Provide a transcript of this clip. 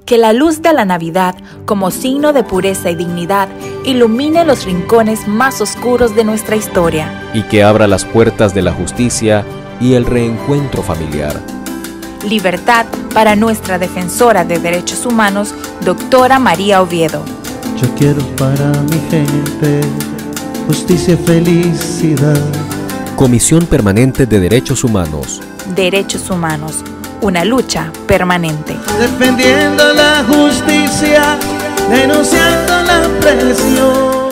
Que la luz de la Navidad, como signo de pureza y dignidad, ilumine los rincones más oscuros de nuestra historia. Y que abra las puertas de la justicia y el reencuentro familiar. Libertad para nuestra defensora de derechos humanos, doctora María Oviedo. Yo quiero para mi gente justicia y felicidad. Comisión Permanente de Derechos Humanos. Derechos humanos, una lucha permanente. Defendiendo la justicia, denunciando la presión.